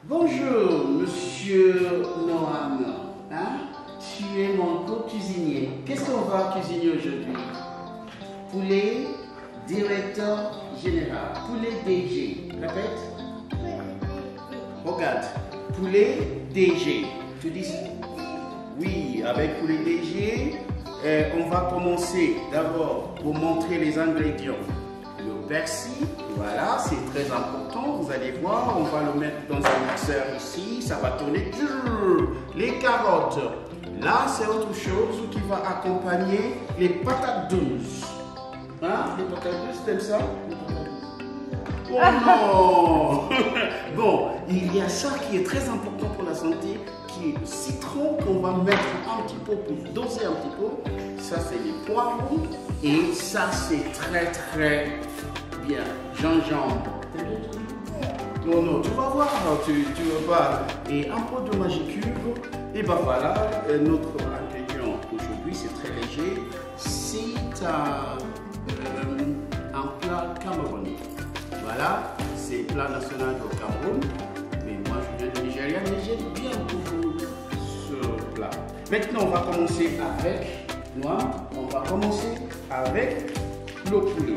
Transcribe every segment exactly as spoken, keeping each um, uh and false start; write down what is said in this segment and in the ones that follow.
Bonjour, monsieur Noam. Hein? Tu es mon co-cuisinier. Qu'est-ce qu'on va cuisiner aujourd'hui? Poulet directeur général. Poulet D G. Répète. Regarde. Poulet D G. Tu dis oui, avec poulet D G, euh, on va commencer d'abord pour montrer les ingrédients. Le persil, voilà, c'est très important. Vous allez voir, on va le mettre dans un mixeur ici, ça va tourner. Les carottes, là c'est autre chose qui va accompagner les patates douces. Hein? Les patates douces, t'aimes ça? Oh non! Bon, il y a ça qui est très important pour la santé, qui est le citron qu'on va mettre un petit peu pour doser un petit peu. Ça c'est les poivrons et ça c'est très très bien. Gingembre. Non, non, tu vas voir, tu, tu vas voir. Et un peu de magie cube. Et ben voilà, notre ingrédient aujourd'hui c'est très léger. C'est un, euh, un plat camerounais. Voilà, c'est le plat national du Cameroun. Mais moi je viens du Nigeria, mais j'aime bien beaucoup ce plat. Maintenant on va commencer avec, moi, on va commencer avec le poulet.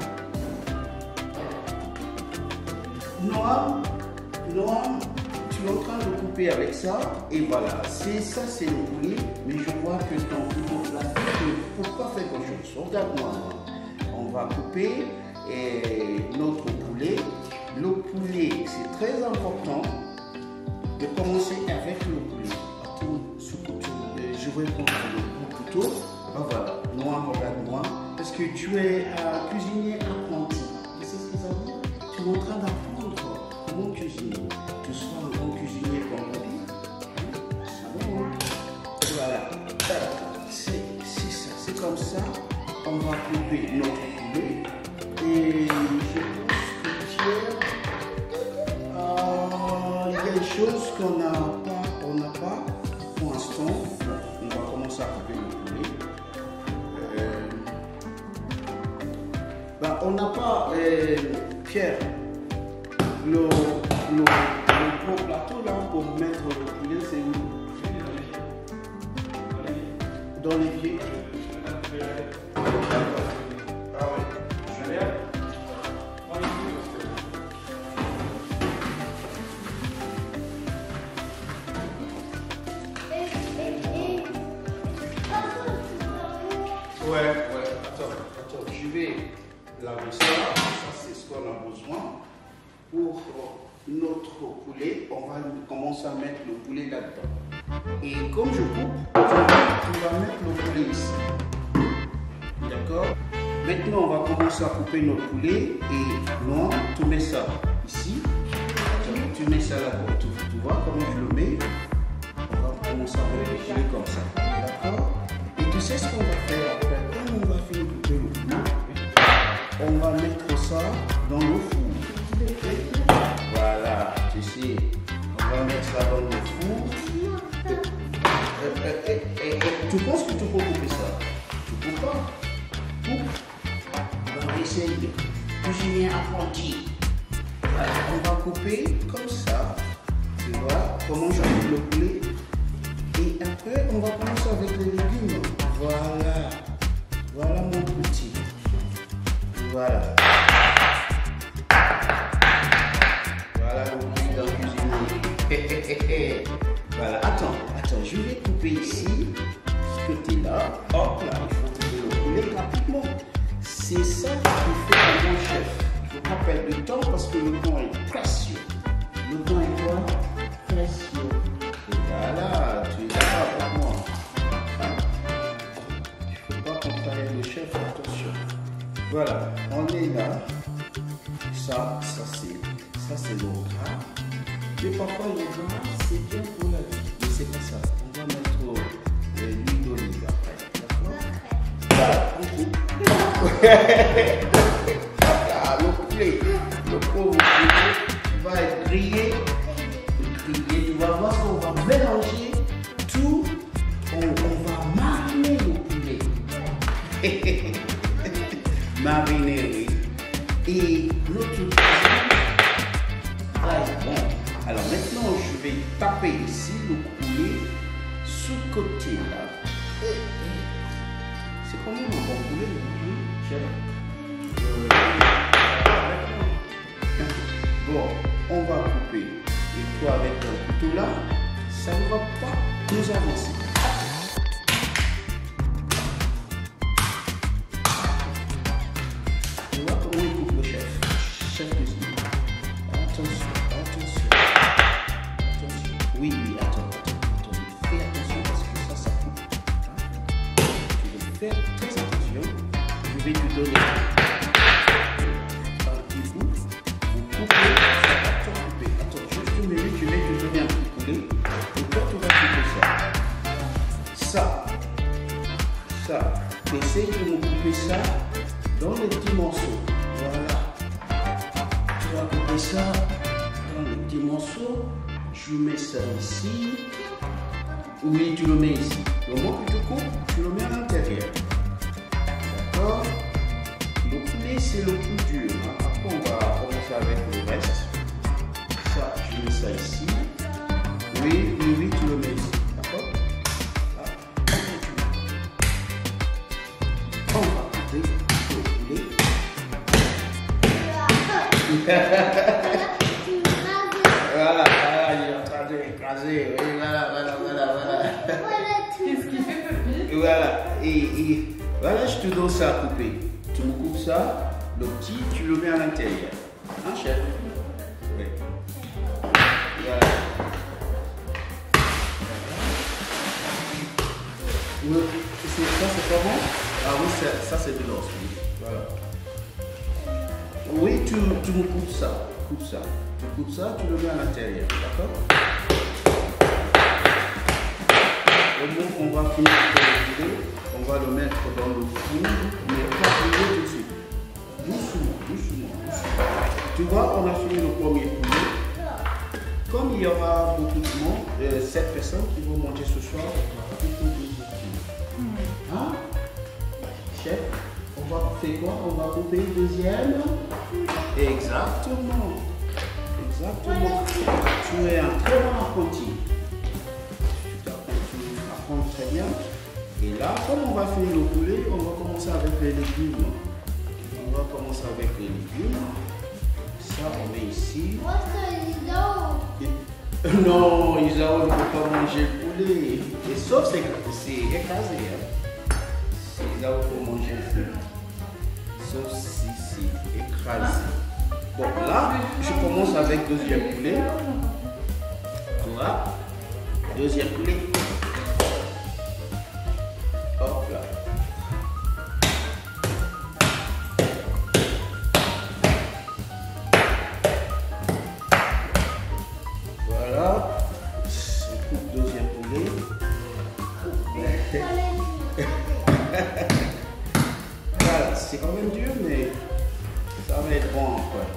Noam, Noam, tu es en train de couper avec ça. Et voilà, c'est ça c'est le poulet. Mais je vois que ton couteau plastique ne peut pas faire grand chose. Regarde-moi, on va couper. Et notre poulet, le poulet, c'est très important de commencer avec le poulet. Attends, ce couteau, je vais prendre le couteau. Ah, voilà, moi, regarde-moi, parce que tu es un cuisinier apprenti. Tu sais ce que ça veut dire? Tu es en train d'apprendre comment cuisiner. Tu sois un bon cuisinier comme on dit. Voilà, c'est ça, c'est comme ça. On va couper notre poulet. Et je pense que euh, il y a des choses qu'on n'a pas, on n'a pas pour l'instant. Bon, on va commencer à couper le poulet. Euh, bah, on n'a pas, euh, Pierre, le, le, le gros plateau là pour mettre le poulet, c'est où? Dans l'évier. Ouais, ouais, attends, attends, je vais laver ça. Ça, c'est ce qu'on a besoin pour notre poulet. On va commencer à mettre le poulet là-dedans. Et comme je coupe, on va mettre le poulet ici. D'accord? Maintenant, on va commencer à couper notre poulet. Et non, tu mets ça ici. Tu mets ça là-bas. Tu, tu vois comment je le mets? On va commencer à mettre le poulet comme ça. D'accord? Et tu sais ce qu'on va faire après? Quand on va finir de couper le poulet, on va mettre ça dans le four. Voilà, tu sais, on va mettre ça dans le four. Et, et, et, et, tu penses que tu peux couper ça? Tu peux pas. Coupe. On va essayer de cuisiner apprenti. Voilà, on va couper comme ça. Tu vois comment je coupe le poulet? Et après, on va commencer avec les légumes. Voilà. Voilà mon petit. Voilà. Voilà le petit dans la cuisine. Voilà. Attends, attends, je vais couper ici. Ce côté-là. Hop là, il faut couper le poulet rapidement. C'est ça qui fait un bon chef. Il ne faut pas perdre de temps parce que le temps est précieux. Le temps est quoi? Précieux. Voilà, tu es d'accord avec moi. Il ne faut pas contrarier le chef, attention. Voilà, on est là. Ça, ça c'est ça c'est le gras. Mais parfois le gras, c'est bien pour la vie. Mais c'est pas ça. On va mettre euh, l'huile d'olive après. D'accord? Voilà, on coupe. Voilà, le poulet, le pauvre poulet va être grillé. Et tu vas voir qu'on va mélanger tout, on, on va mariner le poulet. Mariner, oui. Et l'autre chose, ah, bon. Alors maintenant, vais taper ici le poulet sous côté là. C'est quand même un bon poulet, chef. Bon, on va couper. Et toi avec ton couteau là, ça ne va pas nous avancer. Tu vois comment il coupe le chef. Chef de cuisine. Attention, attention. Attention. Oui, oui, attends, attends, attends. Fais attention parce que ça, ça coupe. Tu veux faire très attention. Je vais te donner un petit bout. Vous coupez, ça va tout couper. Attends, juste une minute, je vais te donner un petit poulet. Et toi, tu vas couper ça. Ça. Ça. Essaye de me couper ça dans les petits morceaux. Voilà. Tu vas couper ça dans les petits morceaux. Je mets ça ici. Oui, tu le mets ici. Le moment que tu coupes, tu le mets à l'intérieur. D'accord? Le poulet, c'est le plus dur. Hein? Après, on va commencer avec le reste. Ça, je mets ça ici. Oui, oui, oui, tu le mets ici. D'accord? On va couper le poulet. Voilà, voilà, il est en train de écraser. Oui, voilà, voilà, voilà, voilà. Qu'est-ce qu'il fait, Papy? Voilà, et, et voilà, je te donne ça à couper. Tu me coupes ça, le petit, tu le mets à l'intérieur. Hein, chef? Oui. Voilà. Oui, ça, c'est pas bon? Ah oui, ça, ça c'est de l'os. Oui. Voilà. Oui, tu, tu me coupes ça. Coupe ça. Tu coupes ça, tu le mets à l'intérieur. D'accord? Au moment qu'on va finir de le poulet, on va le mettre dans le four, mais pas brûler tout de suite. Doucement, doucement, doucement. Tu vois, on a fini le premier poulet. Comme il y aura beaucoup de monde, euh, sept personnes qui vont manger ce soir, on va couper deux poulet. Hein? Chef, on va faire quoi? On va couper le deuxième. Exactement. Exactement. Tu es un très bon apprenti. Très bien. Et là, comme on va finir le poulet, on va commencer avec les légumes. On va commencer avec les légumes. Ça, on met ici. Non, Isao ne peut pas manger le poulet. Et sauf c'est écrasé. Hein. Isao peut manger le poulet. Sauf si c'est écrasé. Bon, là, je commence avec le deuxième poulet. Tu vois? Deuxième poulet. Hop là. Voilà. On coupe deuxième poulet. Voilà, c'est quand même dur, mais ça va être bon encore.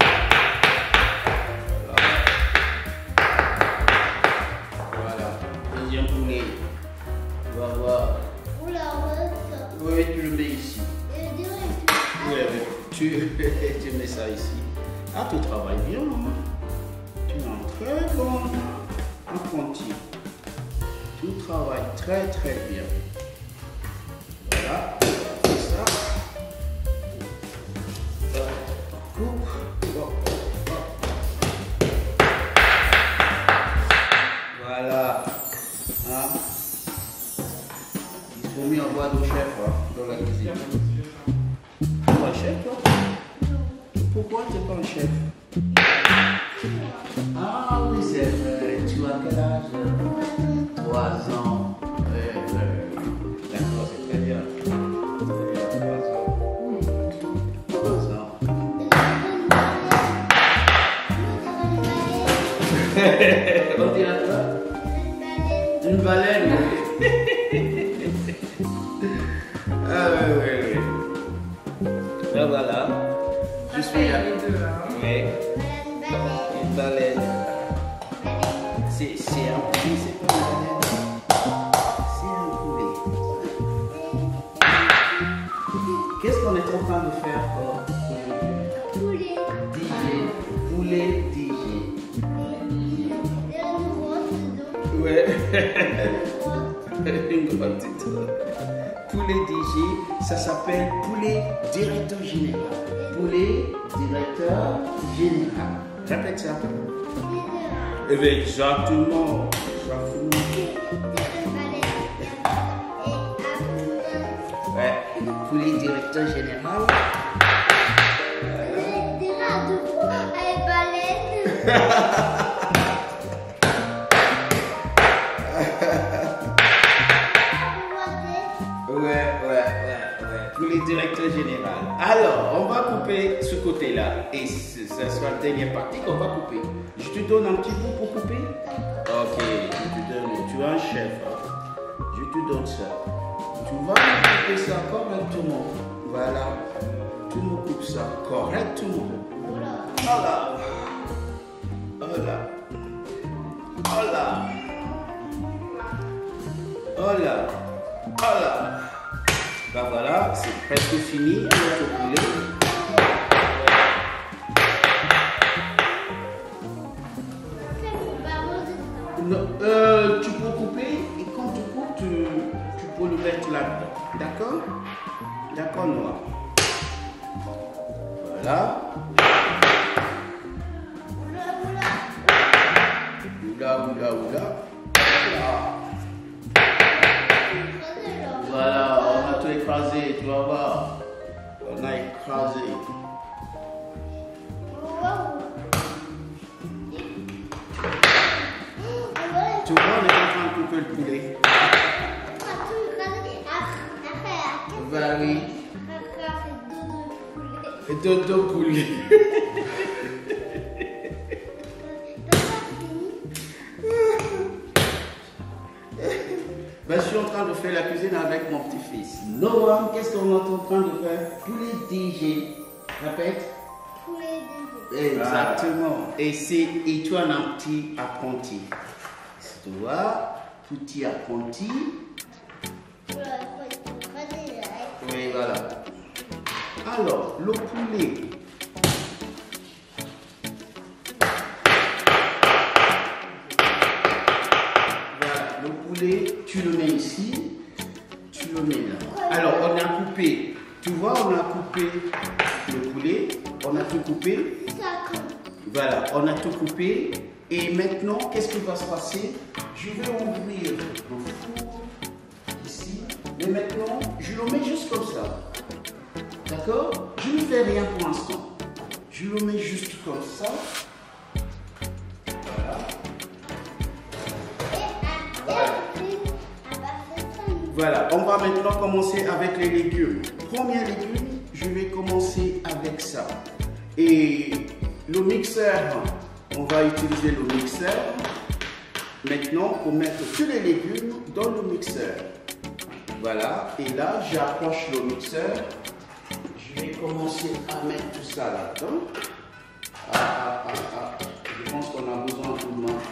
Voilà. Voilà. Deuxième poulet. On va voir. Oui, tu le mets ici. Oui, tu, tu mets ça ici. Ah, tu travailles bien. Hein? Tu es un très bon apprenti. Tu travailles très très bien. Voilà. Ça. Coupe. Bon. Voilà. Hein? Il faut mieux avoir de chef hein, dans la cuisine. Tu es un chef toi? Pourquoi tu n'es pas un chef? Ah oui c'est vrai. Tu as quel âge? Trois ans. Ouais, ouais. D'accord, c'est très bien. Trois ans. Trois ans. On dirait quoi? Une baleine. Ah oui, oui, oui. Là, voilà. Je suis là. Oui. Une baleine. C'est un poulet, c'est pas une baleine. C'est un poulet. Qu'est-ce qu'on est en train de faire aujourd'hui? Poulet. D J. Poulet D J. Une grotte étoile. Poulet D G, ça s'appelle poulet directeur général. Poulet directeur général. Répète ça. Eh bien, exactement. Exactement. Ouais, poulet directeur général. Ouais, ouais, ouais, ouais. Poulet directeur général. Alors, on va couper ce côté-là. Et ce sera la dernière partie qu'on va couper. Je te donne un petit bout pour couper. Ok, je te donne. Tu es un chef. Hein? Je te donne ça. Tu vas couper ça correctement. Voilà. Tu me coupes ça correctement. Voilà. Voilà. Voilà. Voilà. Voilà. Ben voilà, c'est presque fini notre poulet. Non, euh, tu peux couper et quand tu coupes, tu, tu peux le mettre là-dedans. D'accord? D'accord, Noah. Voilà. Oula, oula, oula. Voilà, on a tout écrasé, tu vas voir. On a écrasé. Tu vois, on est en train de couper le poulet. Bah oui. Et dodo poulet. Ben, je suis en train de faire la cuisine avec mon petit-fils. Noam, qu'est-ce qu'on est en train de faire? Poulet D G. Répète. Poulet D G. Exactement. Et c'est et tu as un petit apprenti. Tu vois, petit apprenti. Oui, voilà. Alors, le poulet. Le poulet, tu le mets ici, tu le mets là. Alors, on a coupé, tu vois, on a coupé le poulet, on a tout coupé. Voilà, on a tout coupé. Et maintenant, qu'est-ce qui va se passer? Je vais ouvrir le four ici. Mais maintenant, je le mets juste comme ça. D'accord? Je ne fais rien pour l'instant. Je le mets juste comme ça. Voilà, on va maintenant commencer avec les légumes. Premier légume, je vais commencer avec ça. Et le mixeur, on va utiliser le mixeur maintenant pour mettre tous les légumes dans le mixeur. Voilà, et là, j'approche le mixeur. Je vais commencer à mettre tout ça là-dedans. Ah, ah, ah, ah. Je pense qu'on a besoin de tout le monde.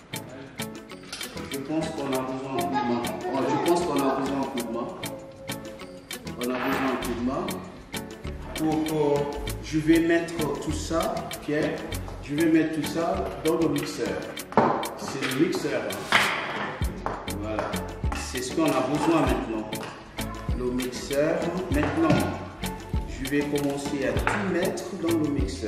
Je pense qu'on a besoin de coup de main. Oh, je pense qu'on a besoin de coup de main. On a besoin de coup de main. Pour, euh, je vais mettre tout ça, Pierre. Je vais mettre tout ça dans le mixeur. C'est le mixeur. Voilà. C'est ce qu'on a besoin maintenant. Le mixeur. Maintenant, je vais commencer à tout mettre dans le mixeur.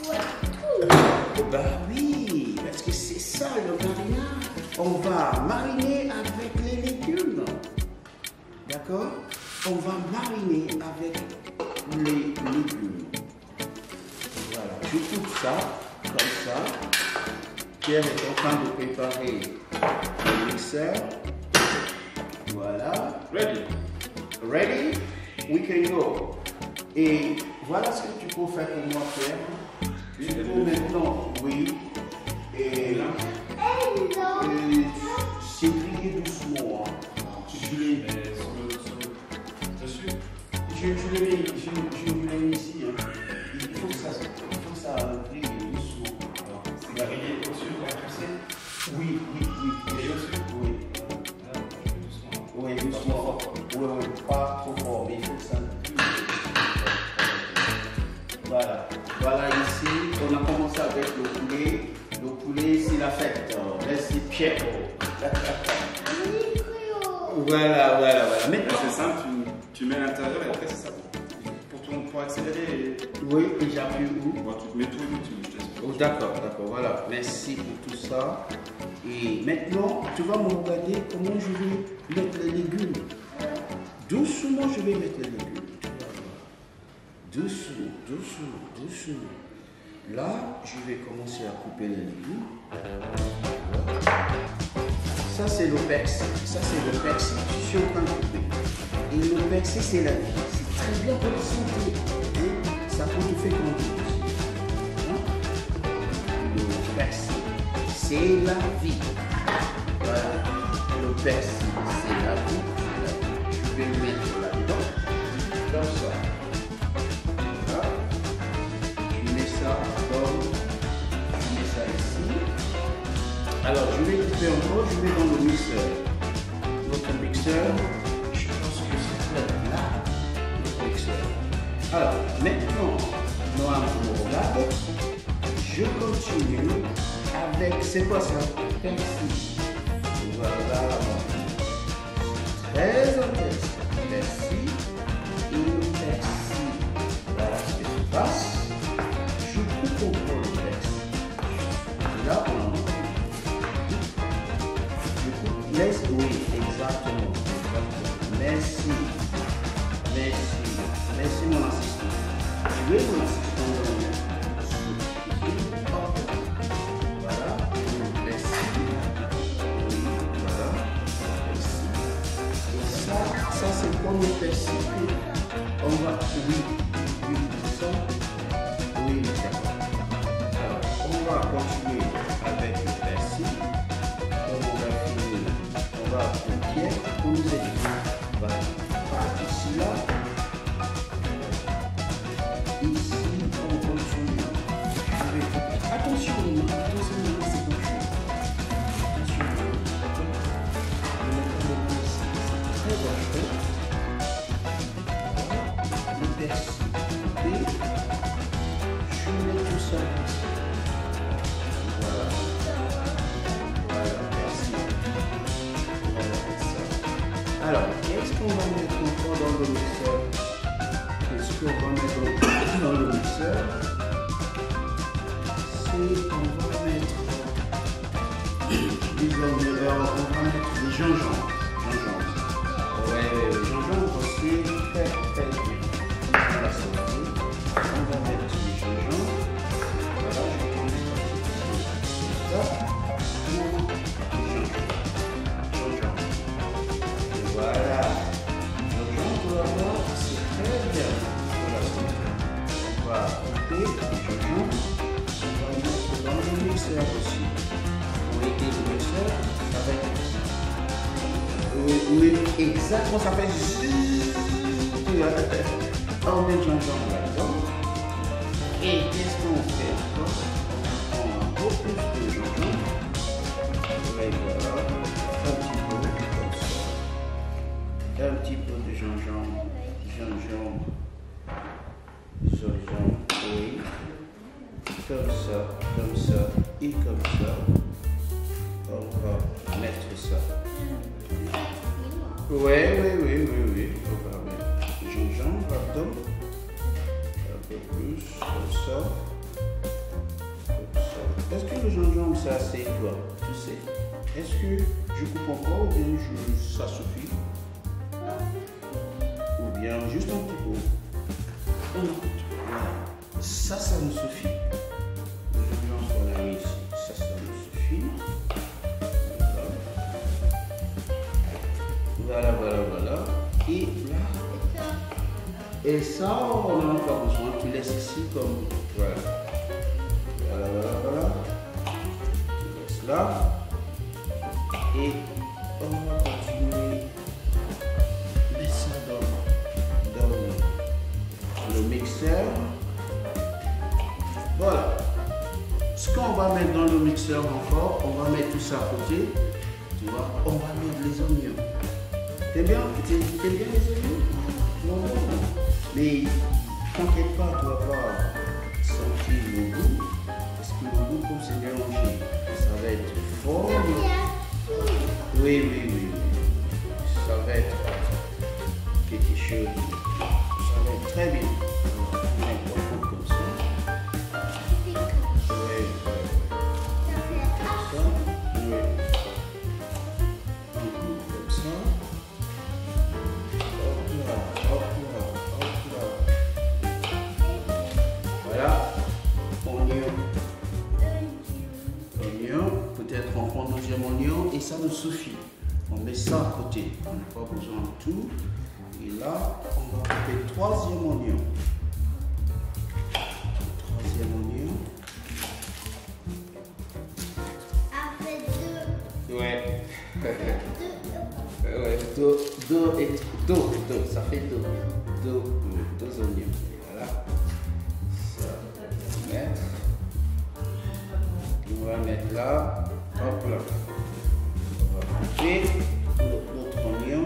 Bah oui, parce que c'est ça le marinade. On va mariner avec les légumes. D'accord? On va mariner avec les légumes. Voilà, je coupe ça, comme ça. Pierre est en train de préparer le mixeur. Voilà. Ready? Ready? We can go. Et voilà ce que tu peux faire pour moi, Pierre. Tu peux maintenant, oui. Et là. C'est plié doucement. Hein. Je l'ai dessus. Je, je l'ai mis, je, je l'ai mis ici. Hein. Il faut que ça, il faut que ça brille doucement. C'est grillé au-dessus de la poussée? Oui, oui, oui. Et au-dessus? Oui. Oui, doucement. Oui, oui, pas trop fort, mais il faut que ça brille. Voilà. Voilà ici, on a commencé avec le poulet. Le poulet, c'est la fête. Merci Pierre. Voilà, voilà, voilà. Maintenant, c'est simple, tu, tu mets à l'intérieur et après c'est ça. Pour, ton, pour accélérer. Oui, et j'appuie où? Bon, tu mets tout et tu je t'explique. Oh, d'accord, d'accord, voilà. Merci pour tout ça. Et maintenant, tu vas me regarder comment je vais mettre les légumes. Doucement, je vais mettre les légumes. Doucement, doucement, doucement. Là, je vais commencer à couper les légumes. Ça, c'est le persil. Ça, c'est le persil. Je suis en train de couper. Et le persil, c'est la vie. C'est très bien pour la santé. Hein? Ça peut te faire grandir aussi. Hein? Le persil, c'est la vie. Voilà. Le persil, c'est la vie. Je vais le mettre là-dedans. Comme ça. Voilà. Je mets ça comme. Je mets ça ici. Alors, je vais couper encore, je vais dans le mixeur. Notre mixeur, je pense que c'est là, le mixeur. Alors, maintenant, Noam me regarde. Je continue avec, c'est quoi ça? Persil. Voilà. Très intéressant. Persil. Et le persil. Voilà ce qui se passe. Je coupe encore le persil. Là, on a Laisse, oui, exactement, exactement. Merci. Merci. Merci mon assistant. Je vais mon assistant. Voilà. Merci. Oui, voilà. Merci. Et ça, ça c'est comme le persil. On va, oui, oui, ça. Oui, d'accord. Alors, on va continuer avec le persil. Au pied pour nous aider. Voilà. Ici, là. Ici, on continue. Je vais... Attention, attention, c'est bon. Attention. Je vais mettre le main ici. C'est très dangereux. Voilà. Le persil coupé. Je mets tout ça ici. Voilà. Alors, qu'est-ce qu'on va mettre encore dans le mixeur? Qu'est-ce qu'on va mettre dans le mixeur? C'est qu'on va mettre des oignons, on va mettre des gingembre. Gingembre. Ouais, le gingembre, c'est très très bien. On va sauter. On va mettre du gingembre. Voilà, je vais mettre ça. Voilà. Le gingembre, c'est très bien. Voilà. On va couper le gingembre. On va le mettre dans le mixeur aussi. Pour aider le mixeur, ça va être aussi. Oui, exactement, ça fait zzzz. On met le gingembre là-dedans. Et qu'est-ce qu'on fait encore? On a beaucoup plus de gingembre. Et voilà. Un petit peu de gingembre, gingembre, gingembre, oui, comme ça, comme ça et comme ça. On va mettre ça. Oui, oui, oui, oui, oui. On va mettre gingembre là-dedans. Un peu plus, comme ça. Comme ça. Est-ce que le gingembre c'est assez, toi? Tu sais? Est-ce que je coupe encore ou bien je, ça suffit? Ou bien juste un petit peu. Voilà. Ça, ça nous suffit. Je lance on a mis ici. Ça, ça nous suffit. Voilà, voilà, voilà. Et là. Et ça, on n'en a pas besoin. Tu laisses ici comme. Voilà. Voilà, voilà, voilà. Tu laisses là. Et on va continuer. Mets ça dans, dans le, le mixeur. Voilà. Ce qu'on va mettre dans le mixeur encore, on va mettre tout ça à côté. Tu vois, on va mettre les oignons. T'aimes bien, t'aimes bien les oignons? Non, non, non. Mais t'inquiète pas, tu vas pas sentir le goût. Parce que le goût, comme c'est mélangé, ça va être fort. Oui, oui, oui, oui. Ça va être quelque chose. Ça va être très bien. On va mettre un peu comme ça. Oui, oui. Comme ça. Oui. Un peu comme ça. Hop là, hop là, hop là. Voilà. Oignon. Oignon. Peut-être on prend un deuxième oignon et ça nous suffit. On met ça à côté. On n'a pas besoin de tout. Et là, on va couper le troisième oignon. Troisième oignon. Avec deux. Ouais. Deux. Ouais, deux, deux, et deux, deux, ça fait deux. Deux, deux oignons. Voilà. Ça, on va mettre. On va mettre là. Hop là. On va couper l'autre oignon.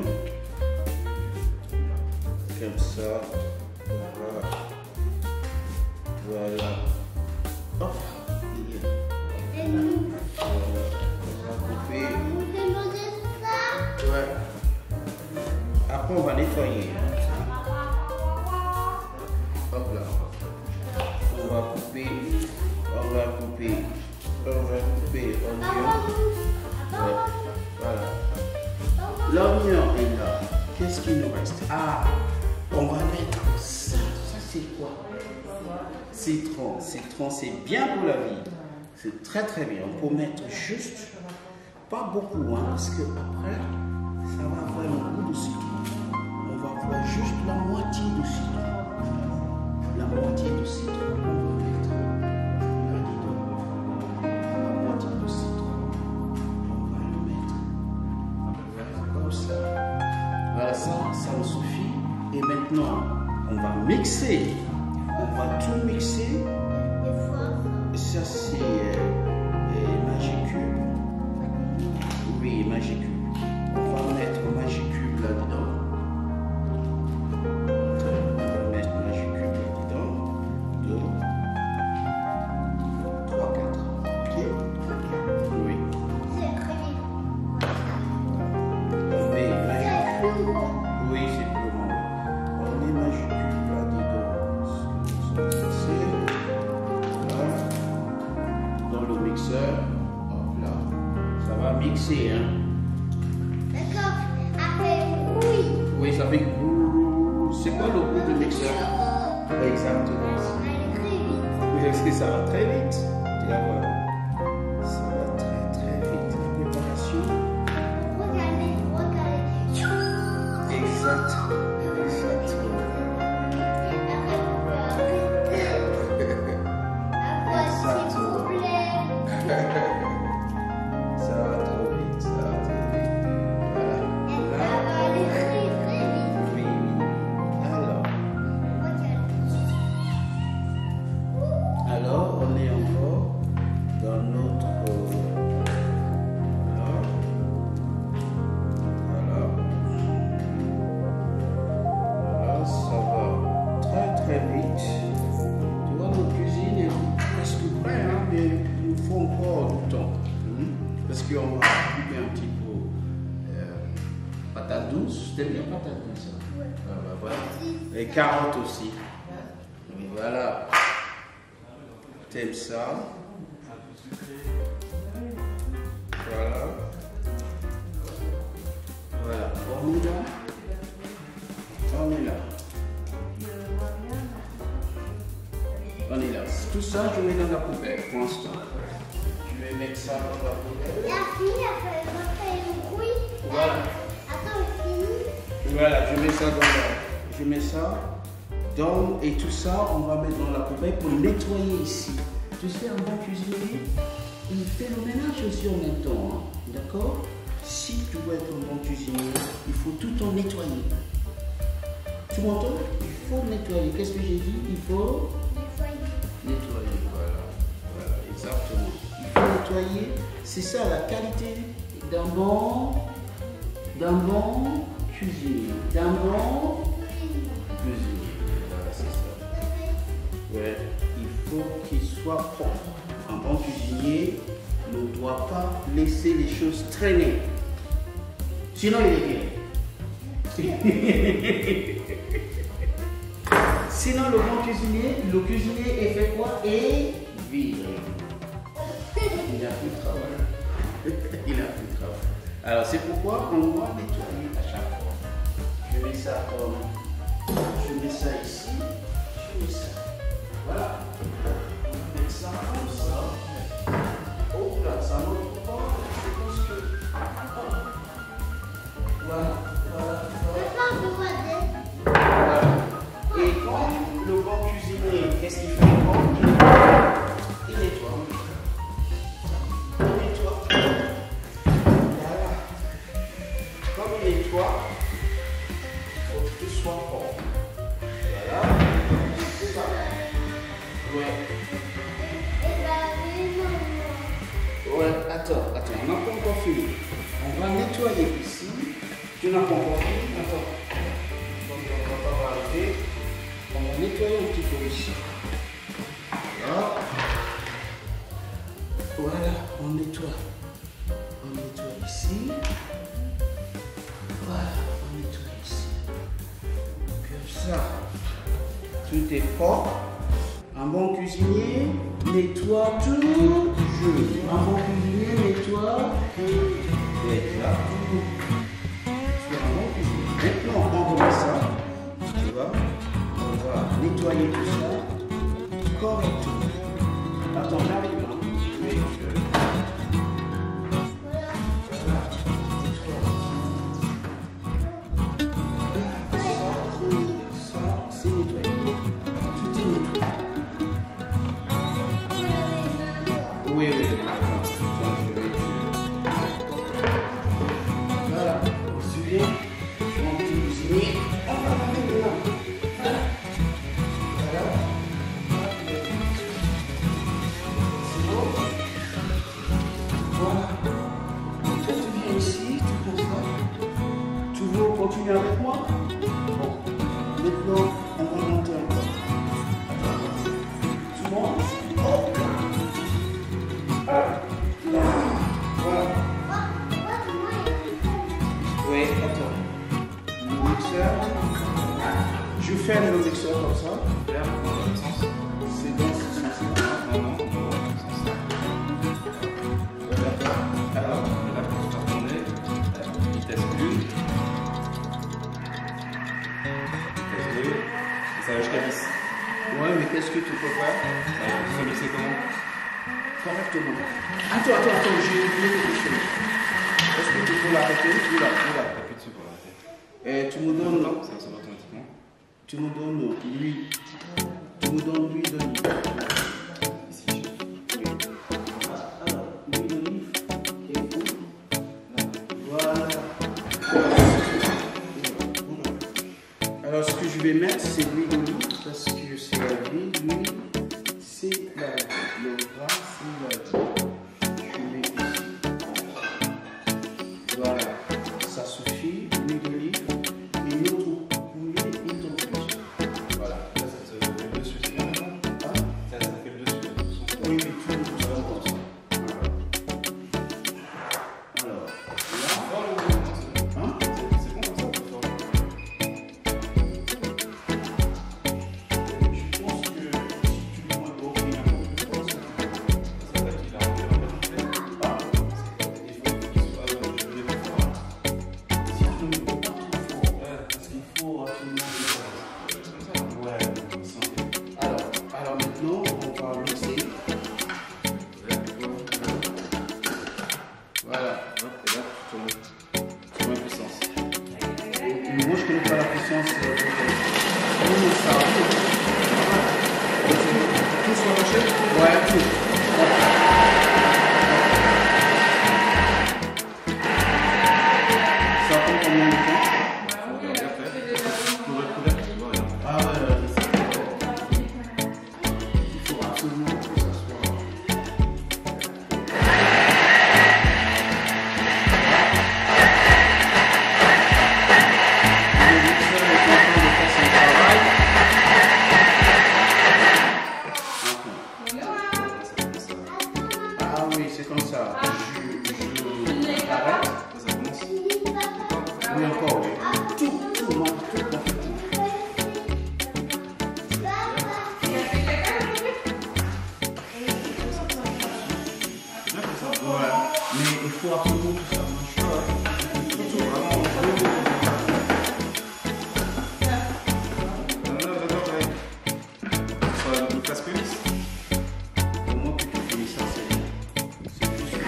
Comme ça. Voilà. Voilà. Hop. Et nous, Voilà. On va couper. vous demandez ça? Ouais. Après, on va nettoyer. Hop là. On va couper. On va couper. On va couper l'oignon. Ouais. Voilà. L'oignon est là. Qu'est-ce qu'il nous reste? Ah, on va mettre ça. Ça, c'est quoi? Citron. Citron, c'est bien pour la vie. C'est très très bien. On peut mettre juste, pas beaucoup, hein, parce que après, ça va avoir un goût de citron. On va avoir juste la moitié du citron. La moitié du citron. On va mettre là-dedans. La moitié du citron. On va le mettre. Voilà, comme ça. Voilà, ça, ça nous suffit. Et maintenant, on va mixer. On va tout mixer. Des fois, Ça, c'est euh, euh, Magicube. Oui, Magicube. On va mettre Magicube là-dedans. On va mettre Magicube là-dedans. Deux, trois, quatre. Ok? Oui. c'est très bien. On met C'est Magicube. plus bon. Oui, c'est plus bon. On met Magicube là-dedans. C'est là. Dans le mixeur. Hop là. Ça va mixer, hein? D'accord. Après, oui. Oui, ça fait grrrr. C'est quoi le goût de mixeur? Exactement. Allez très vite. Est-ce que ça va très vite? Tu vas voir. Ça va très très vite. La préparation. Regardez, regardez. Exact. Exactement. Après, s'il vous plaît. Ça va trop vite. Ça va trop vite. Et Voilà. ça va aller très très vite. Oui, oui. Alors, alors, on est encore dans notre. Voilà. Voilà. Voilà, ça va très très vite. Tu vois, notre cuisine est presque prête, hein, mais il nous faut encore du temps. Hmm? Parce qu'on va couper un petit peu euh, patate douce. T'aimes bien patate douce? Hein? Ah, bah, voilà. Et carottes aussi. Oui, voilà. T'aimes ça? Voilà. Voilà. On est là. On est là. On est là. Tout ça, je mets dans la poubelle pour l'instant. Je vais mettre ça dans la poubelle. La fille a fait le bruit. Voilà. Attends, fini. Voilà, je mets ça dans la... Je mets ça dans... Et tout ça, on va mettre dans la poubelle pour nettoyer ici. Tu sais, un bon cuisinier, il fait le ménage aussi en même temps. Hein. D'accord? Si tu veux être un bon cuisinier, il faut tout en nettoyer. Tu m'entends? Il faut nettoyer. Qu'est-ce que j'ai dit? Il faut nettoyer. Voilà. Voilà, exactement. Il faut nettoyer. C'est ça la qualité d'un bon, d'un bon cuisinier. D'un bon cuisinier. Voilà, c'est ça. Ouais. Il faut qu'il soit propre. Un bon cuisinier ne doit pas laisser les choses traîner. Sinon, il est bien. Sinon, le bon cuisinier, le cuisinier est fait quoi? Et viré. Il a plus de travail. Il a plus de travail. Alors, c'est pourquoi on doit nettoyer à chaque fois. Je mets ça comme. Je mets ça ici. Je mets ça. Voilà. On va mettre ça comme ça. Oh là, ça monte pas. Je pense que. Voilà. Voilà. Voilà. Voilà. Et quand le bon cuisinier, qu'est-ce qu'il fait? Il nettoie. Il nettoie. Voilà. Comme il nettoie, il faut qu'il soit propre. Voilà. C'est ça. Ouais. Ouais, attends, attends, on n'a pas encore fini. On va nettoyer ici. Tu n'as pas encore fini? Attends. Donc, on va pas arrêter. On va nettoyer un petit peu ici. Voilà. Voilà, on nettoie. On nettoie ici. Voilà, on nettoie ici. Comme ça. Tout est propre. Un bon cuisinier nettoie toujours. Un bon cuisinier nettoie. Nettoie toujours. C'est un bon cuisinier. Maintenant, on remet ça. Tu vois? Nettoyer tout ça correctement. Attends, j'arrive là. Ça, c'est nettoyé. Tout est nettoyé. Oui, oui, oui. Voilà. Suivez. Mon petit cuisinier. On va aller là. Continue avec moi. Bon. Maintenant, on va monter encore. Tu montes. Oh. Ah. Voilà. Oui, attends. Le mixeur. Je ferme le mixeur comme ça. C'est dans ce sens-là. Non, non, non, dans ce sens-là. Alors, là, pour faire tourner, vitesse une. Ça va jusqu'à dix. Ouais, mais qu'est-ce que tu peux faire? Ça va mixer comment? Correctement. Attends, attends, attends, j'ai oublié quelque chose. Est-ce que tu peux l'arrêter? Oui, là, oui, là. Appuie dessus pour l'arrêter. Et tu me donnes. Non, ça va automatiquement. Tu me donnes l'huile. Tu me donnes l'huile d'olive. Ici. Alors, l'huile d'olive. Et où? Voilà. Alors, ce que je vais mettre, c'est l'huile d'olive. Parce que c'est la vie, l'huile, c'est la vie. Le gras, c'est la vie. Je mets ici. Voilà. Ça suffit. L'huile d'olive. Et une autre bouillée, une autre plus. Voilà. Là, ça te fait le dessus, c'est bien maintenant? Hein? Ça, ça fait le dessus. Oui, mais tout, tout ça, comme ça. Alors, là. Hein? C'est bon comme ça, on peut faire. Je pense que si tu prends un peu plus fort, ça Ça va être qu'il a envie de le faire. Ah, Il faut qu'il soit. Je vais le faire. si tu ne mets pas trop fort, Ouais. parce qu'il faut absolument le faire. Comme ça. Ouais, ça. Alors, alors maintenant, on va mixer. Voilà. Hop, et là, tu tournes. Tu mets puissance. Mais moi, je connais pas la puissance. Euh, Nous, ça. Tout sur le chef? Ouais, tout. Ça prend combien de temps? Regarde, après, pour le couvercle, tu vois, regarde. Ah ouais, ouais, c'est ça. Il faut absolument que ça soit. Mais il faut absolument que ça marche. Surtout vraiment. Non, non, d'accord, ouais. Ça sera une classe plus. Pour moi, que tu finis ça, c'est bien. C'est tout ce que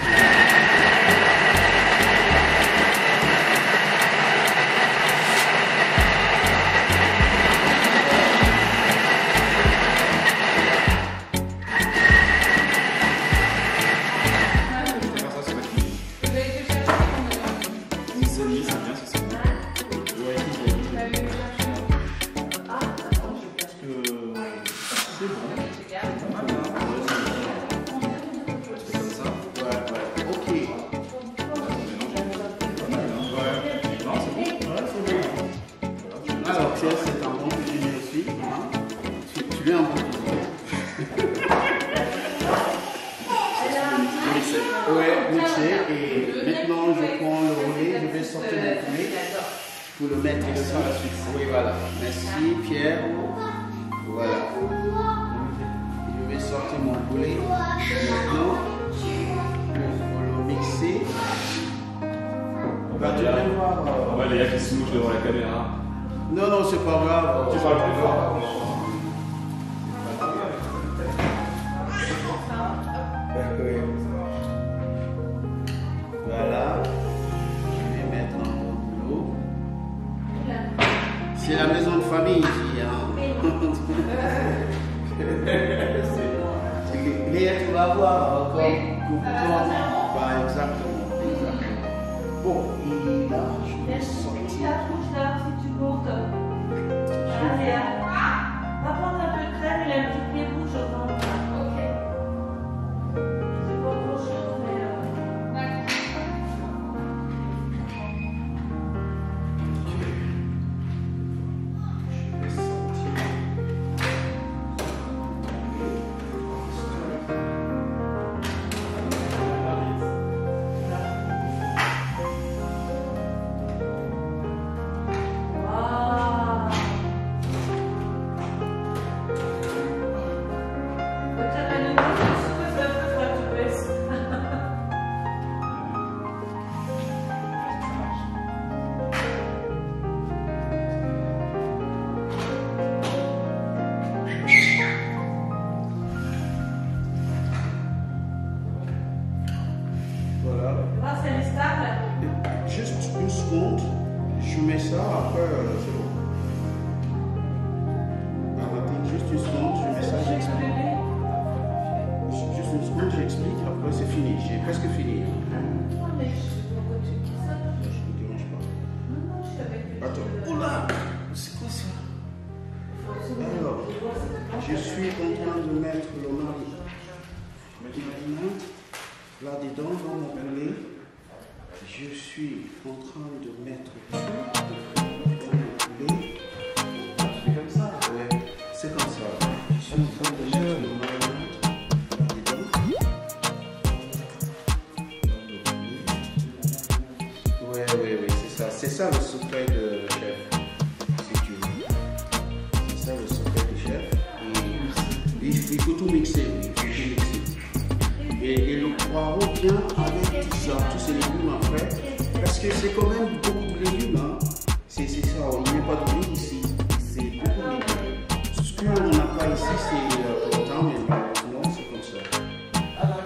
c'est un bon cuisinier aussi. Hein. Tu, tu es un bon cuisinier. Ouais, mixé. Et maintenant, je prends le relais. Je vais sortir mon poulet pour le mettre ici. Oui, voilà. Merci, Pierre. Voilà. Je vais sortir mon poulet. Maintenant, pour le mixer. Bah, tu vas voir. On va les gars qui se mouchent devant la caméra. Non, non, c'est pas grave. Tu parles plus fort. Voilà. Je vais mettre un peu de l'eau. C'est la maison de famille ici. Hein. Léa, tu vas voir encore. Bah, exactement. exactement. Bon, et là, je vais sortir. Tu comptes. Allez, va prendre un peu de crème et la petite pied rouge au fond. Ok. C'est pas grand chose, mais. Juste une seconde, je mets ça, après euh, c'est bon. Arrêtez juste une seconde, je mets ça, j'explique. Juste une seconde, j'explique, après c'est fini, j'ai presque fini. Je ne me dérange pas. Attends, oula, c'est quoi ça? Alors, je suis en train de mettre le marinade là-dedans dans mon poulet. Je suis en train de mettre tout dans le poulet. C'est comme ça? Ouais, c'est comme ça. Je suis en train de mettre le marinade là-dedans. Ouais, ouais, ouais, c'est ça. C'est ça le secret de chef, si tu veux. C'est ça le secret du chef. Et il faut tout mixer, il faut tout mixer. Et, et le poireau vient avec tout ça, tous ces légumes après, parce que c'est quand même beaucoup de légumes. Hein. C'est ça, il n'y a pas de riz ici, c'est beaucoup de légumes. Ce qu'on n'a pas ici, c'est le temps, mais non, c'est comme ça. Voilà.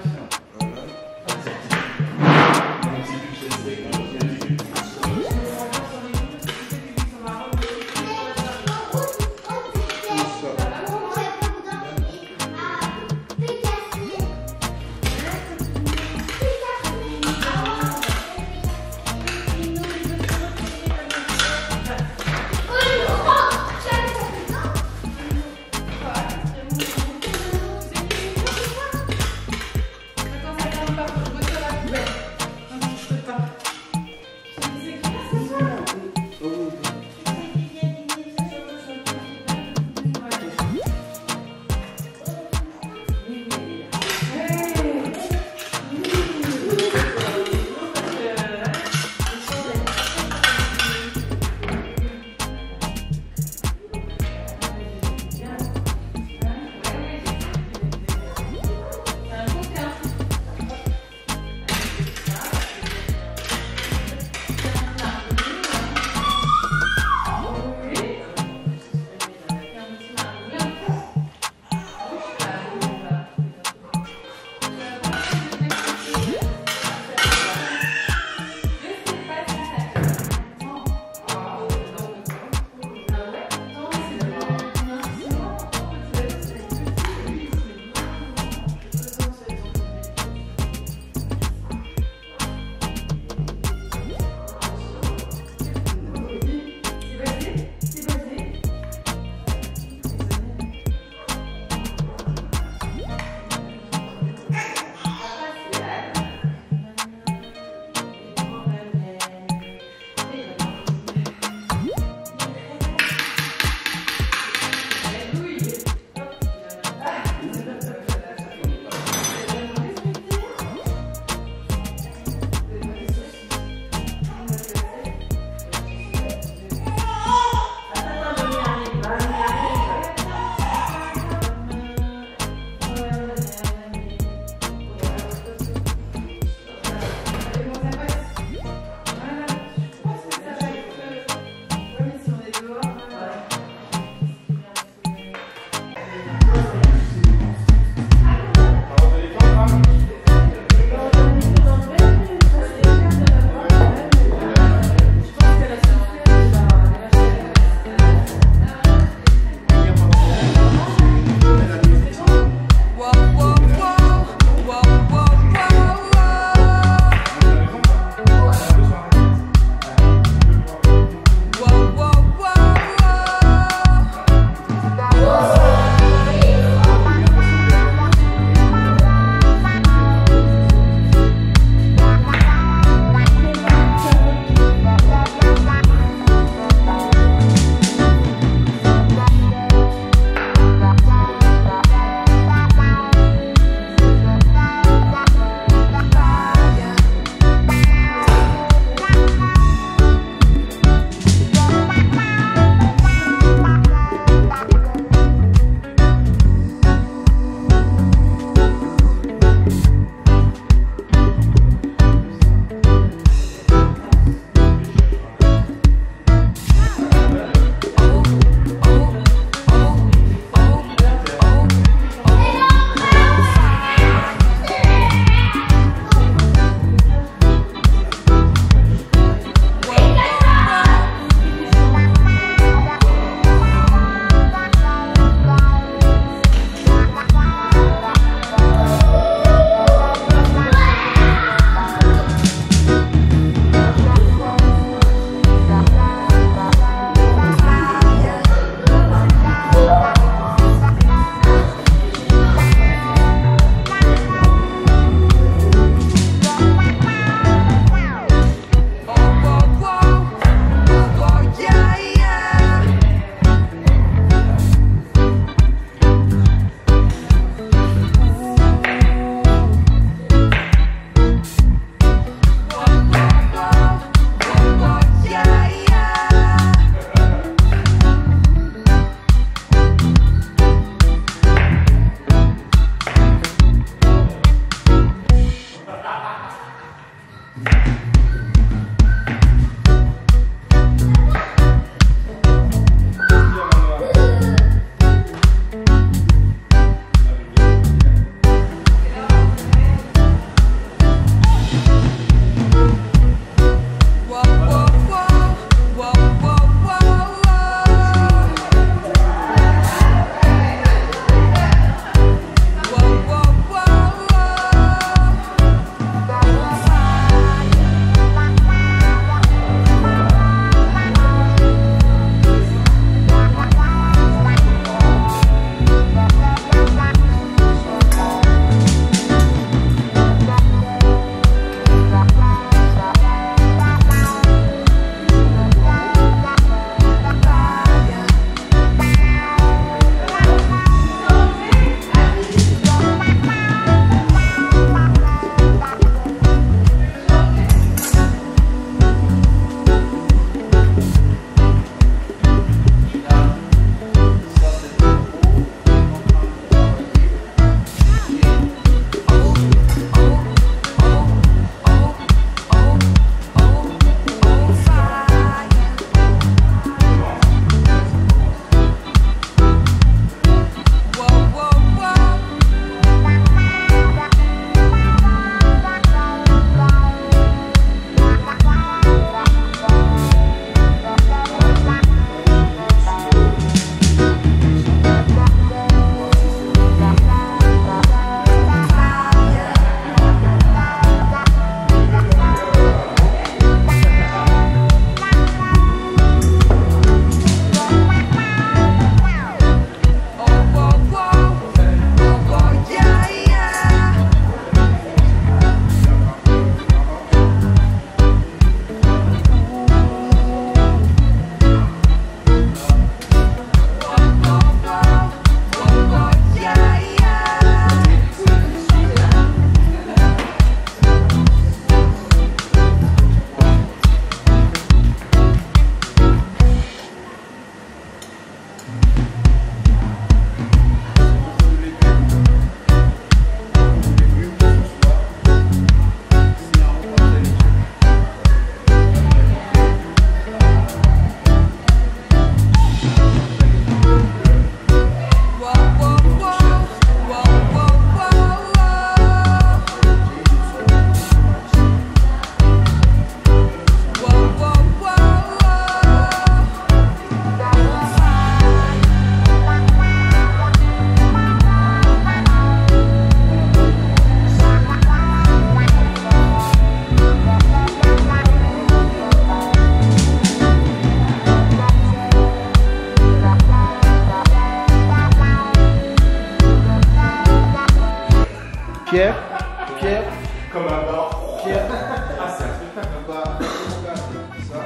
Pierre, Pierre, Comme un bar. Pierre. Ah, c'est un spectacle. On va regarder ça.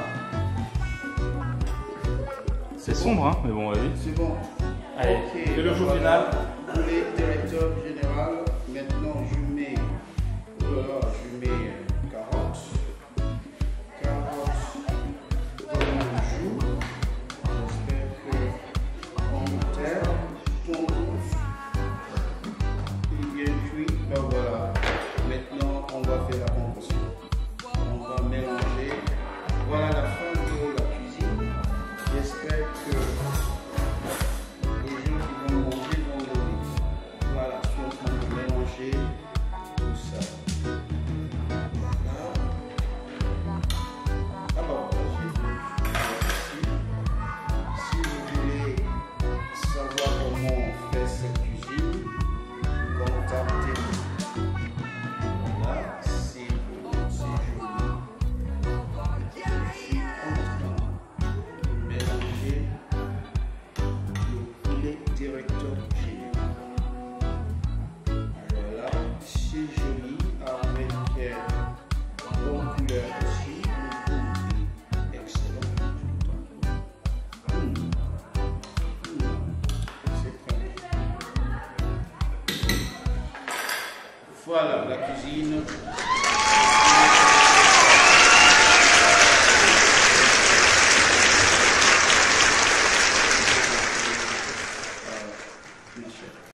C'est sombre, hein, mais bon, vas-y. C'est bon. Allez, Ok. et le jour Voilà. final. Pour les directeurs généraux, maintenant je mets, oh là là, je mets carottes. Carottes dans le jus. J'espère que pomme de terre, thon rouge, il est bien cuit. Ben voilà. Maintenant on va faire la composition. On va mélanger. Voilà la fin de la cuisine. J'espère que les gens qui vont manger vont l'aimer. Voilà, je suis en train de mélanger tout ça. Voilà. Alors, j'ai vu ici. Si vous voulez savoir comment on fait cette cuisine, contactez-nous. Voilà, c'est beau, c'est joli. Je suis en train de mélanger le poulet directeur général. Voilà, c'est joli avec euh, bonne couleur aussi. Le goût est excellent. Mmh. Mmh. C'est très bon. Voilà la cuisine.